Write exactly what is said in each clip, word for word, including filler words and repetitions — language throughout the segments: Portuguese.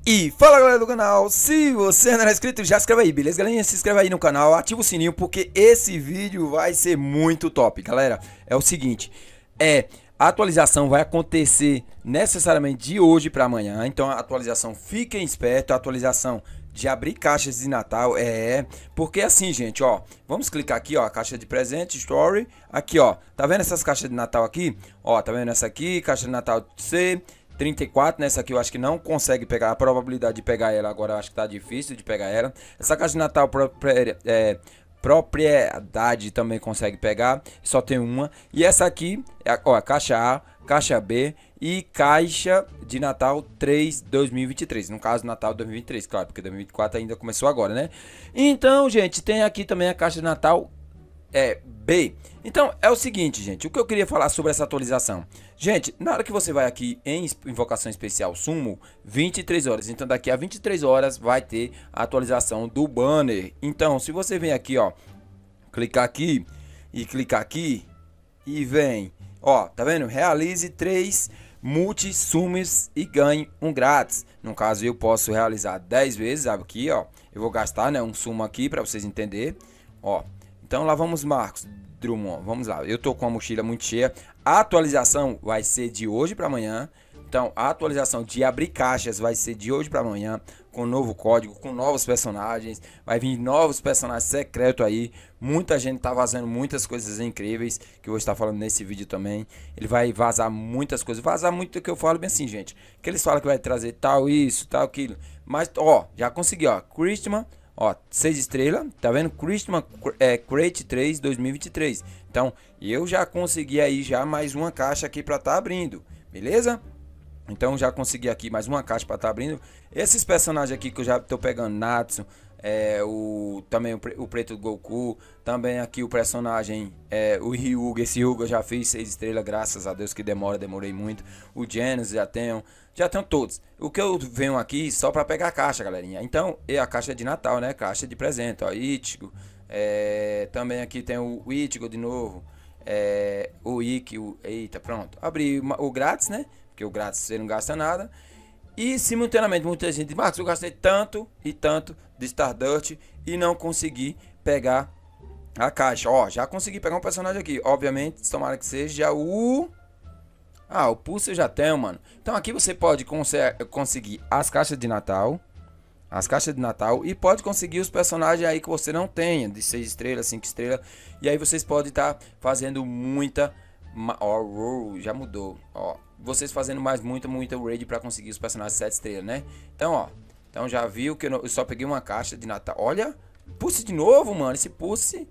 E fala galera do canal, se você não é inscrito já se inscreve aí, beleza galerinha? Se inscreve aí no canal, ativa o sininho porque esse vídeo vai ser muito top. Galera, é o seguinte, é, a atualização vai acontecer necessariamente de hoje para amanhã. Então a atualização, fiquem espertos, a atualização de abrir caixas de Natal é, porque assim gente, ó, vamos clicar aqui, ó, a caixa de presente, story, aqui ó, tá vendo essas caixas de Natal aqui? Ó, tá vendo essa aqui, caixa de Natal C trinta e quatro, nessa aqui eu acho que não consegue pegar, a probabilidade de pegar ela agora eu acho que tá difícil de pegar ela. Essa caixa de Natal é, propriedade também consegue pegar, só tem uma. E essa aqui, ó, a caixa A, caixa B e caixa de Natal três dois mil e vinte e três, no caso Natal dois mil e vinte e três, claro, porque dois mil e vinte e quatro ainda começou agora, né? Então, gente, tem aqui também a caixa de Natal é, B. Então, é o seguinte, gente, o que eu queria falar sobre essa atualização. Gente, na hora que você vai aqui em invocação especial sumo, vinte e três horas. Então, daqui a vinte e três horas vai ter a atualização do banner. Então, se você vem aqui, ó, clicar aqui e clicar aqui e vem, ó, tá vendo? Realize três multi-sumos e ganhe um grátis. No caso, eu posso realizar dez vezes aqui, ó. Eu vou gastar, né, um sumo aqui para vocês entenderem, ó. Então, lá vamos, Marcos Drummond, vamos lá, eu tô com a mochila muito cheia. A atualização vai ser de hoje para amanhã. Então a atualização de abrir caixas vai ser de hoje para amanhã, com novo código, com novos personagens, vai vir novos personagens secretos aí. Muita gente tá vazando muitas coisas incríveis que eu vou estar falando nesse vídeo também. Ele vai vazar muitas coisas, vazar muito que eu falo bem assim, gente, que eles falam que vai trazer tal isso, tal aquilo, mas ó, já consegui, ó, Christmas. Ó, seis estrelas, tá vendo? Christmas é, Crate três dois mil e vinte e três. Então, eu já consegui aí já mais uma caixa aqui pra tá abrindo, beleza? Então, já consegui aqui mais uma caixa pra tá abrindo. Esses personagens aqui que eu já tô pegando, Natsu, é, o, também o, o Preto Goku, também aqui o personagem, é, o Ryuga, esse Ryuga eu já fiz seis estrelas, graças a Deus que demora, demorei muito. O Genesis já tenho, já tenho todos. O que eu venho aqui só para pegar a caixa, galerinha. Então, é a caixa de Natal, né? Caixa de presente, ó, Ichigo. É, também aqui tem o Ichigo de novo. É, o Ikki, o, eita, pronto. Abri uma, o grátis, né? Porque o grátis você não gasta nada. E simultaneamente muita gente diz, Marcos, eu gastei tanto e tanto de Stardust e não consegui pegar a caixa. Ó, já consegui pegar um personagem aqui. Obviamente, tomara que seja o... Ah, o Pulse eu já tenho, mano. Então aqui você pode cons conseguir as caixas de Natal. As caixas de Natal. E pode conseguir os personagens aí que você não tenha. De seis estrelas, cinco estrelas. E aí vocês podem estar tá fazendo muita... Ó, oh, já mudou. Ó, vocês fazendo mais muita, muita raid pra conseguir os personagens sete estrelas, né? Então, ó. Então já viu que eu, não, eu só peguei uma caixa de Natal. Olha. Pulse de novo, mano. Esse Pulse.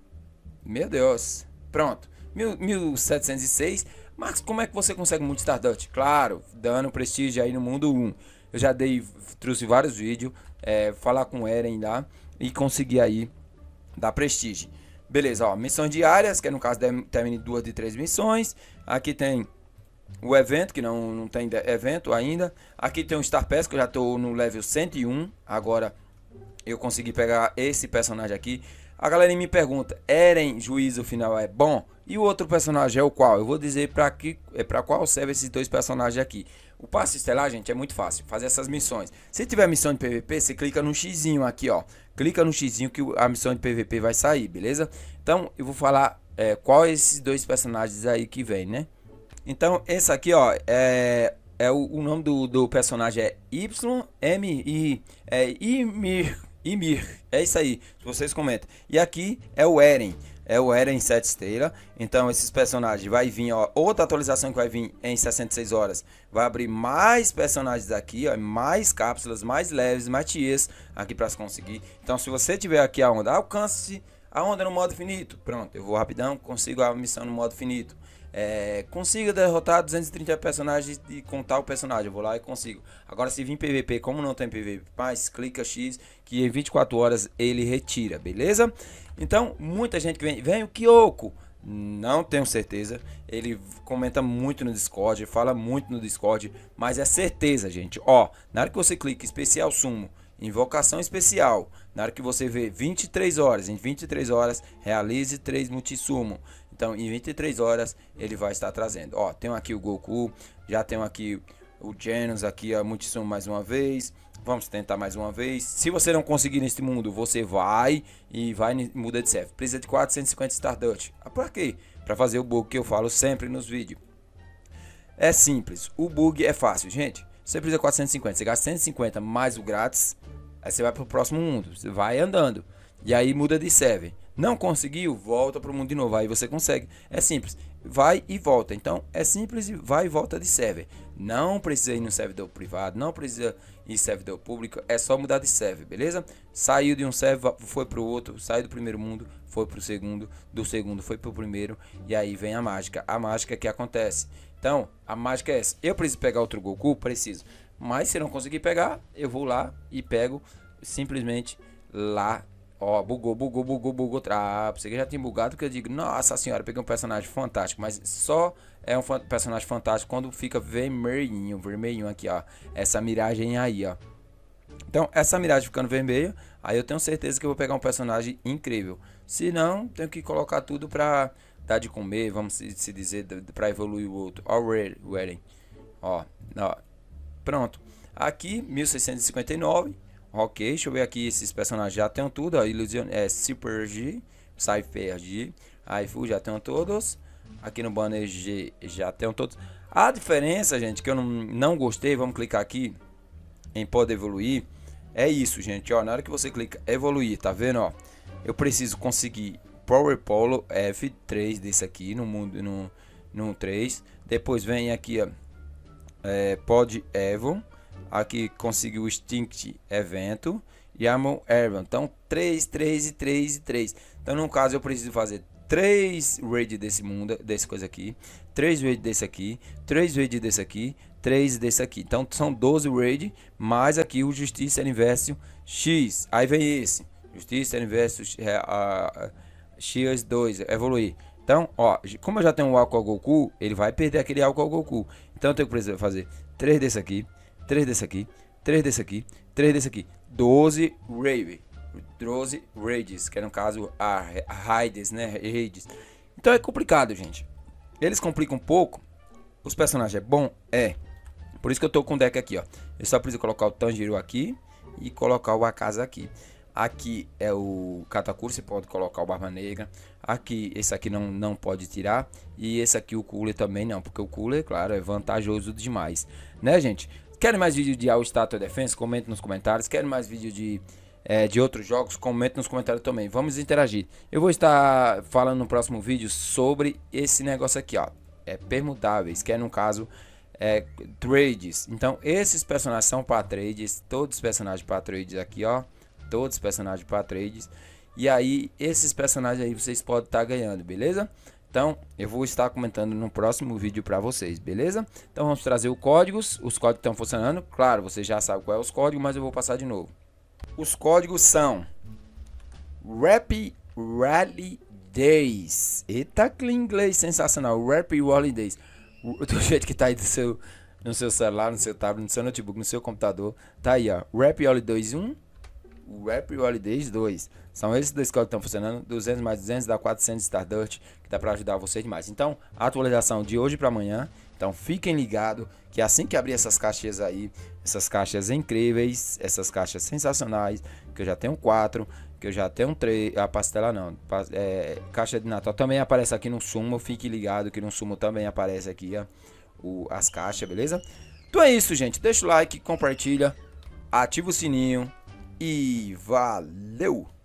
Meu Deus. Pronto. mil setecentos e seis. Marcos, como é que você consegue muito Stardust? Claro, dando prestígio aí no mundo um. Eu já dei, trouxe vários vídeos, é, falar com o Eren lá e consegui aí dar prestígio. Beleza, ó, missões diárias, que no caso termine duas de três missões. Aqui tem o evento, que não, não tem evento ainda. Aqui tem o Star Pass, que eu já tô no level cento e um. Agora eu consegui pegar esse personagem aqui. A galera me pergunta, Eren, juízo final é bom? E o outro personagem é o qual? Eu vou dizer para que é para qual serve esses dois personagens aqui. O passe estelar, gente, é muito fácil fazer essas missões. Se tiver missão de P V P, você clica no xizinho aqui, ó. Clica no xizinho que a missão de P V P vai sair, beleza? Então, eu vou falar é, qual é esses dois personagens aí que vem, né? Então, esse aqui, ó, é é o, o nome do, do personagem é Y M I é Ymir. Ymir, é isso aí, vocês comentam. E aqui é o Eren, é o Eren sete estrelas. Então esses personagens vai vir, ó, outra atualização que vai vir em sessenta e seis horas. Vai abrir mais personagens aqui, ó, mais cápsulas, mais leves, mais tiers aqui para se conseguir. Então se você tiver aqui a onda, alcance a onda no modo finito. Pronto, eu vou rapidão, consigo a missão no modo finito. É, consiga derrotar duzentos e trinta personagens e contar o personagem. Eu vou lá e consigo. Agora se vir P V P, como não tem P V P mais, clica X que em vinte e quatro horas ele retira, beleza? Então muita gente que vem, vem o Kyoko, não tenho certeza. Ele comenta muito no Discord, fala muito no Discord, mas é certeza, gente. Ó, na hora que você clica especial sumo, invocação especial, na hora que você vê vinte e três horas, em vinte e três horas realize três multisumo. Então em vinte e três horas ele vai estar trazendo. Ó, tem aqui o Goku, já tem aqui o Genos aqui, a Multissom mais uma vez. Vamos tentar mais uma vez. Se você não conseguir neste mundo, você vai e vai e muda de server. Precisa de quatrocentos e cinquenta Stardust. Ah, pra quê? Pra fazer o bug que eu falo sempre nos vídeos. É simples. O bug é fácil, gente. Você precisa de quatrocentos e cinquenta. Você gasta cento e cinquenta mais o grátis. Aí você vai pro próximo mundo. Você vai andando. E aí muda de server. Não conseguiu? Volta pro mundo de novo. Aí você consegue. É simples. Vai e volta. Então é simples e vai e volta de server. Não precisa ir no servidor privado. Não precisa ir em servidor público. É só mudar de server, beleza? Saiu de um server, foi pro outro. Saiu do primeiro mundo, foi pro segundo. Do segundo foi pro primeiro. E aí vem a mágica. A mágica que acontece. Então, a mágica é essa. Eu preciso pegar outro Goku? Preciso. Mas se não conseguir pegar, eu vou lá e pego simplesmente lá. Ó, bugou, bugou, bugou, bugou. Ah, você que já tinha bugado, que eu digo, nossa senhora, peguei um personagem fantástico. Mas só é um personagem fantástico quando fica vermelhinho, vermelhinho aqui, ó. Essa miragem aí, ó. Então, essa miragem ficando vermelha, aí eu tenho certeza que eu vou pegar um personagem incrível. Se não, tenho que colocar tudo pra dar de comer, vamos se, se dizer, pra evoluir o outro. Ó, o Wedding. Ó, ó, pronto. Aqui, mil seiscentos e cinquenta e nove. Ok, deixa eu ver aqui, esses personagens já tem tudo, ó, Illusion, é, Super G, Cypher G, iFu já tem todos, aqui no banner G já tem todos. A diferença, gente, que eu não, não gostei, vamos clicar aqui em pode evoluir, é isso, gente, ó, na hora que você clica evoluir, tá vendo, ó, eu preciso conseguir Power Polo F três desse aqui, no mundo, no, no três, depois vem aqui, ó, é, Pod Evo. Aqui consegui o Extinct Evento e Armor Ervan. Então três, três e três e três. Então no caso eu preciso fazer três raid desse mundo, desse coisa aqui, três raid desse aqui, três raid desse aqui, três desse aqui. Então são doze raid mais aqui o Justiça Universo X. Aí vem esse, Justiça Universo uh, X dois, evoluir. Então, ó, como eu já tenho o álcool Goku, ele vai perder aquele álcool Goku. Então eu tenho que fazer três desse aqui, três desse aqui, três desse aqui, três desse aqui, doze rave, doze raids, que é no caso a raids, né, raids. Então é complicado, gente. Eles complicam um pouco. Os personagens é bom, é. Por isso que eu tô com o deck aqui, ó. Eu só preciso colocar o Tanjiro aqui e colocar o Akaza aqui. Aqui é o Katakuri, você pode colocar o Barba Negra. Aqui, esse aqui não, não pode tirar. E esse aqui, o Cooler também não, porque o Cooler, claro, é vantajoso demais, né, gente? Querem mais vídeo de All Star Defense? Comente nos comentários. Querem mais vídeo de, é, de outros jogos? Comente nos comentários também. Vamos interagir. Eu vou estar falando no próximo vídeo sobre esse negócio aqui, ó. É permutáveis, que é no caso é, trades. Então esses personagens são para trades. Todos os personagens para trades aqui, ó. Todos os personagens para trades. E aí esses personagens aí vocês podem estar ganhando, beleza? Então, eu vou estar comentando no próximo vídeo para vocês, beleza? Então, vamos trazer os códigos. Os códigos estão funcionando. Claro, você já sabe qual é os códigos, mas eu vou passar de novo. Os códigos são Rap Rally Days. Eita, que inglês sensacional. Rap Rally Days. Do jeito que tá aí do seu, no seu celular, no seu tablet, no seu notebook, no seu computador. Tá aí, ó. Rap Rally Days um. Rap Holidays dois. São esses dois códigos que estão funcionando. duzentos mais duzentos dá quatrocentos Stardust, que dá para ajudar vocês demais. Então, a atualização de hoje para amanhã. Então, fiquem ligados que assim que abrir essas caixas aí, essas caixas incríveis, essas caixas sensacionais, que eu já tenho quatro, que eu já tenho três, a pastela não, é, caixa de Natal também aparece aqui no Sumo. Fique ligado que no Sumo também aparece aqui, ó, o, as caixas, beleza? Então é isso, gente. Deixa o like, compartilha, ativa o sininho. E valeu!